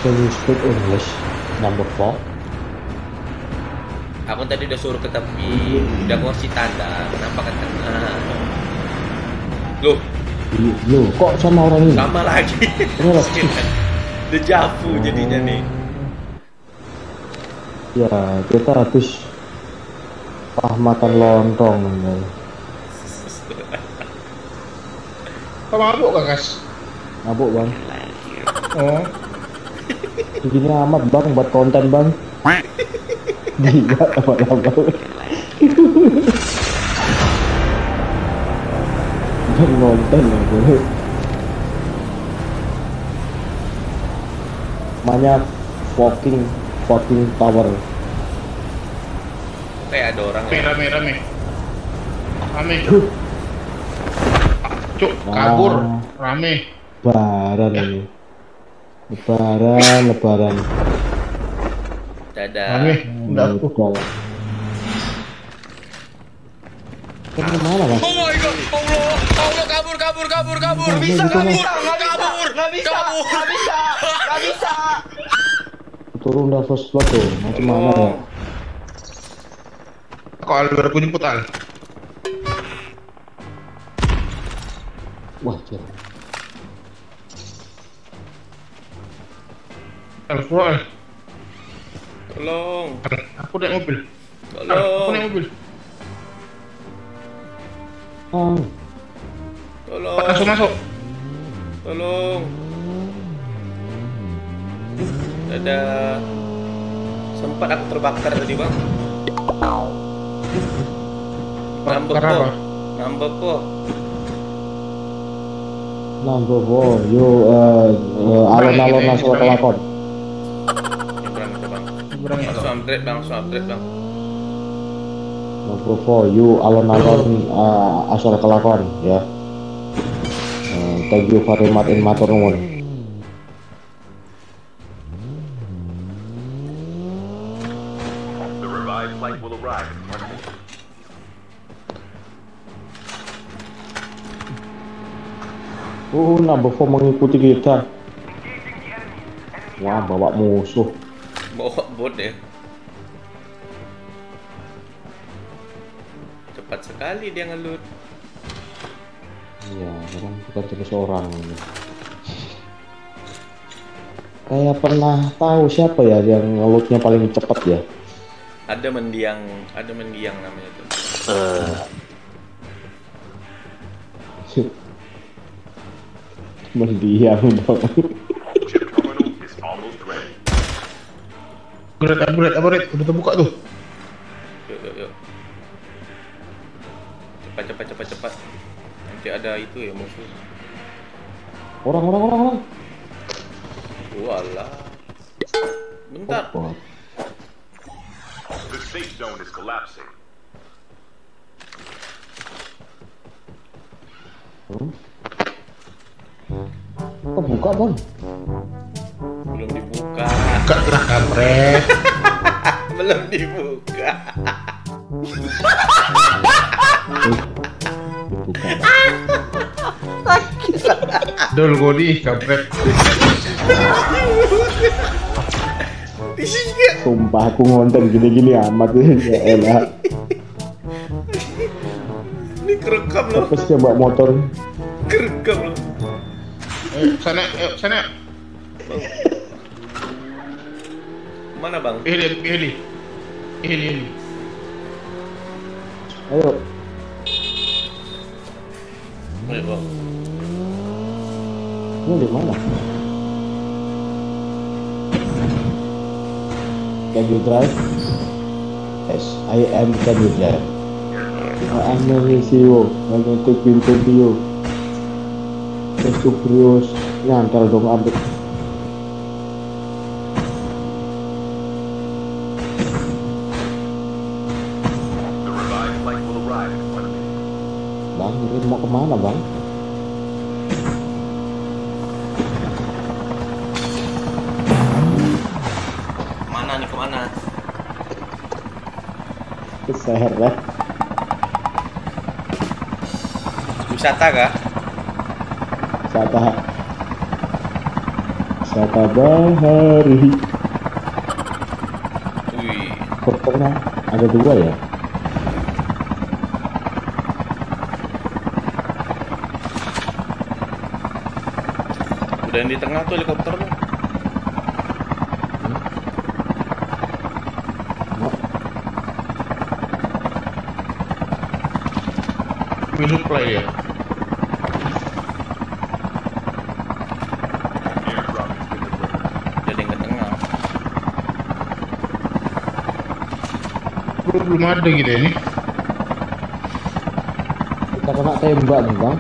Can you speak English? Number 4. Aku tadi udah suruh ke tepi, udah aku kasih tanda, kenapa ke tengah? Loh, Loh, kok sama orang ini? sama lagi. Dejavu jadinya nih. Ya, kita habis makan lontong. Kau mabuk gak, Kas? Mabuk bang. Oh, Begini amat bang, buat konten bang. Gila, lama-lama. Buat konten ya gue. Namanya walking power. Kayak ada orang ya. rame. Rame, Cuk. Cuk, kabur. Rame. Lebaran ini. Lebaran. Dadah. Rame. Udah aku. Kan kemana bang? Oh my god, Allah kabur. Nggak bisa. Turun dah first floor tuh, macam mana ya? Kok Albar aku jemput Al? Wah, cil. Al, keluar Al. Tolong. Al, aku naik mobil. Al, aku Tolong. naik mobil. Langsung masuk. Tolong. Dadah. Sempat aku terbakar tadi bang. Nambah Bakar apa? po. Number 4, yo alon-alon asal kelakon. Nyebrang itu bang. Nyebrang itu. Langsung upgrade bang. Number 4, yo alon-alon asal kelakon ya. Thank you very much in matur nuwun. The revived flight will arrive in 1 minute. Number 4 mengikuti kita. Wah, bawa musuh. Bawa bot ya. Cepat sekali dia ngelut. Iya, orang bukan cuma seorang. Kayak pernah tahu siapa ya yang ngelutnya paling cepat ya? Ada mendiang namanya tuh. Mendiang dong. Chip terminal is almost ready. Upgrade. Udah terbuka tuh. Yuk. Cepat. Nanti ada itu ya musuh. Orang. Walah. Bentar. Oh, The safe zone is collapsing. kok buka bang? Belum dibuka. Buka lah kampret. Belum dibuka. Dibuka. Dol godi kampret. Sumpah aku ngonten gini-gini amat ya elah. Ini kerekam loh. Terus dia bawa motor. Kerekam loh. Sana. Mana bang? Heli. Ayo. Ayo bang. Ini di mana? Can you drive? Yes, I am. Can you drive? I am Mauricio. I am take pintu bio. Brios nyantel dong abis. The revived flight will arrive in 1 minute. Bang, ini mau kemana bang? Kemana? Keseret. Wisata kah? Wisata Kata bahari. Wih, Helikopternya ada 2 ya? udah yang di tengah tuh helikopter tuh. Supply ya. Airdrop has been delivered. Jadi yang ke tengah. Belum ada gitu ya, ini. Kita kena tembak nih bang.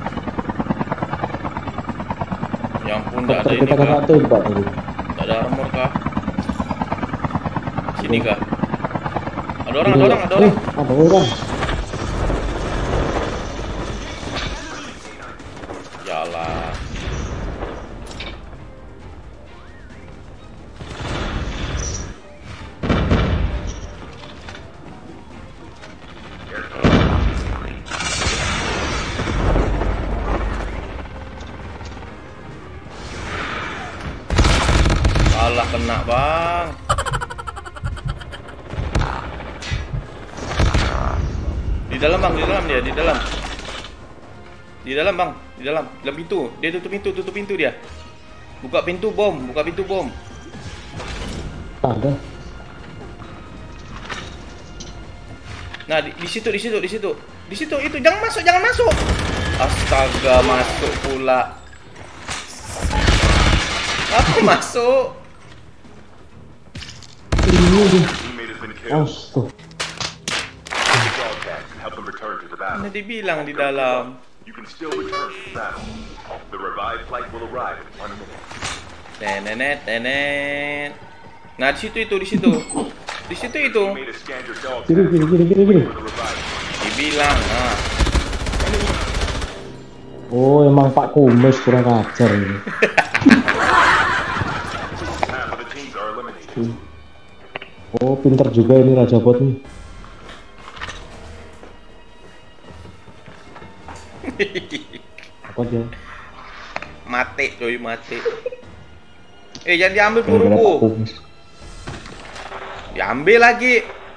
Ya ampun, nggak ada Kita ini kena kah? tembak tadi. Nggak ada armor kah? Sini kah? Ada orang, ada orang, ada orang. Ada orang. Jalan. Alah, kena bang. Di dalam bang, di dalam dia, di dalam. Di dalam bang, di dalam pintu. Dia tutup pintu dia. Buka pintu bom, buka pintu bom. Ada. Nah, di situ itu. Jangan masuk. Astaga, masuk pula. Apa masuk? Teammate has been killed. Astaga. Dog tags and help them return to the battle. Mana dibilang di dalam. You can still return to the battle. The revived flight will arrive in 1 minute. Tenet. Nah, di situ. Di situ itu. Teammate has scanned your dog Gini. tags for the revive. Dibilang, nah. Oh, emang Pak Kumis kurang ajar ini. Half of the teams are eliminated. Oh, pinter juga ini Raja Bot nih. Apa dia? Mati, coy, mati. Jangan diambil Gara-gara Pak peluruku. Kumis. Diambil lagi.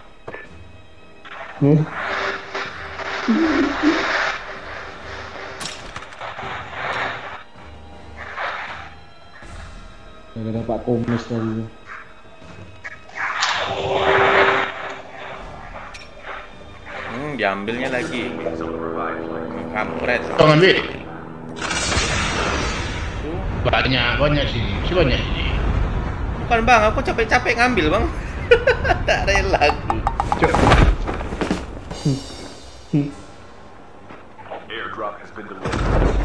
Gara-gara Pak Kumis tadi. Diambilnya lagi. So the revived flight. Kampret. Jangan ambil. Banyak sih. Banyak sih. Bukan bang, aku capek-capek ngambil bang. Tak rela aku. Airdrop has been delivered.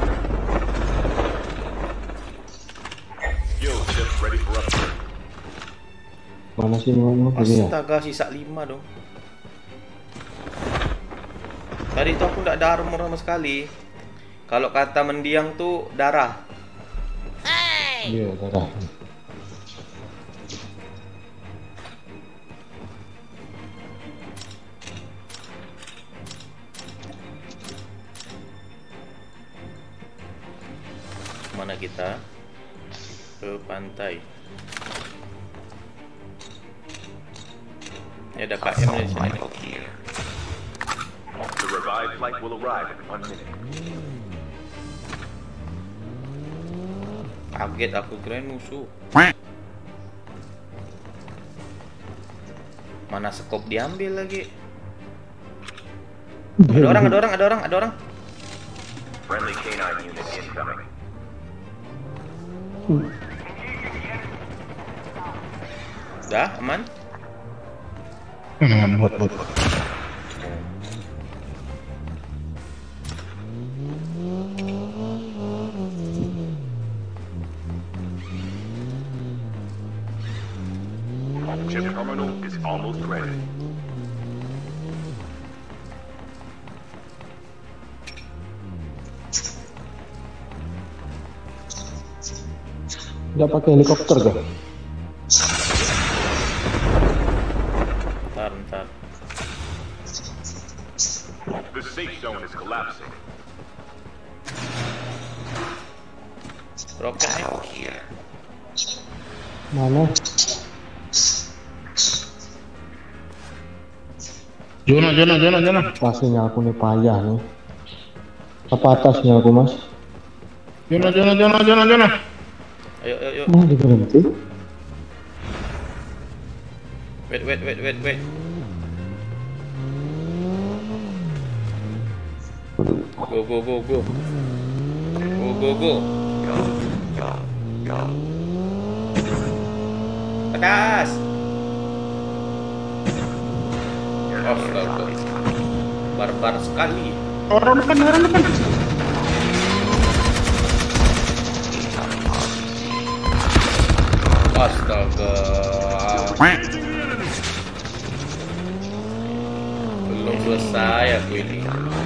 Skill chip ready for upgrade. Mana sih mau ini ya? Astaga, sisa 5 dong. Tadi itu aku nggak ada armor sama sekali. Kalau kata mendiang tuh darah. Iya, darah. Mana kita? Ke pantai. Ini ada KM di sini. The revived flight will arrive in 1 minute. Kaget aku, kirain musuh. Mana skop diambil lagi? Ada orang. Friendly canine unit incoming. Udah, aman? Bot. Chip terminal is almost ready. Nggak pakai helikopter kan? Ntar. The safe zone is collapsing. Roketnya. Mana? Zona. Wah, sinyalku nih payah nih. Apa atas sinyalku, Mas? Zona. Ayo. Mau diberhenti? Wait. Go. Atas. Astaga. Barbar sekali. Orang depan. Astaga. Belum selesai aku ini.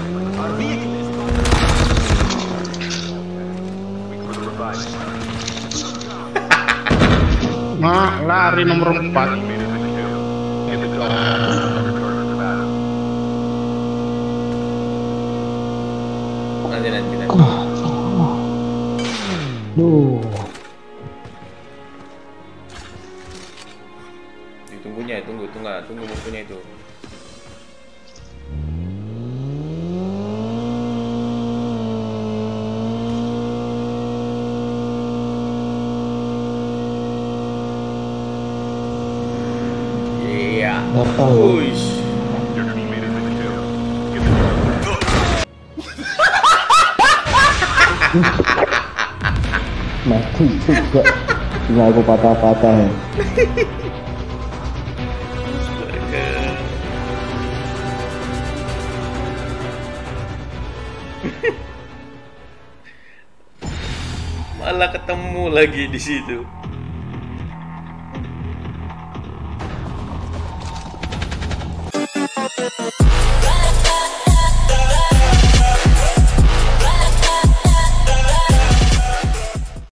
Nah, lari nomor 4. Nanti. Duh. Tunggu musuhnya itu. Iya. Apa lu? Wush. Your teammate is in the kill. Give it Mati juga. Sinyalku patah-patah ya. Malah ketemu lagi di situ.